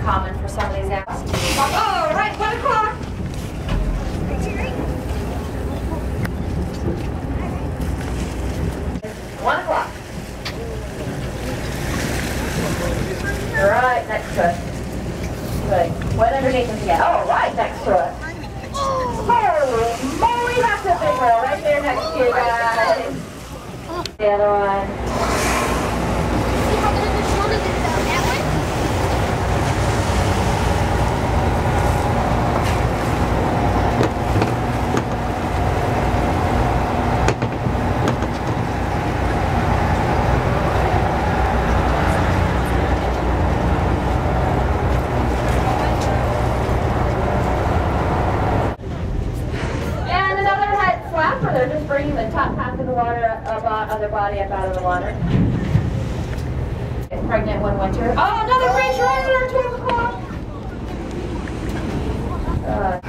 common for some of these apps. Oh, right, 1 o'clock. 1 o'clock. All right, next to it. Good. Wet underneath them again. Oh, right next to it. Holy moly, that's a big one right there next to you guys. The other one. They're just bringing the top half of the water other body up out of the water. It's pregnant one winter. Oh, another fish right there, 12 o'clock.